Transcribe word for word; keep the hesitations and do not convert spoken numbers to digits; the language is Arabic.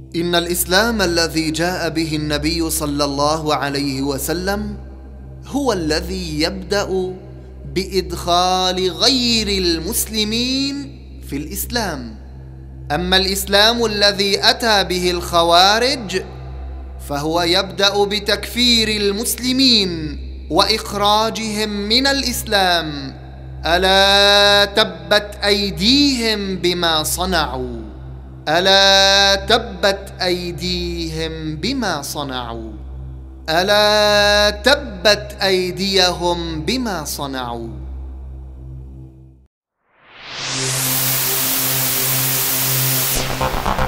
إن الإسلام الذي جاء به النبي صلى الله عليه وسلم هو الذي يبدأ بإدخال غير المسلمين في الإسلام. أما الإسلام الذي أتى به الخوارج فهو يبدأ بتكفير المسلمين وإخراجهم من الإسلام. ألا تبت أيديهم بما صنعوا، ألا تبت أيديهم بما صنعوا، ألا تبت أيديهم بما صنعوا. Bye.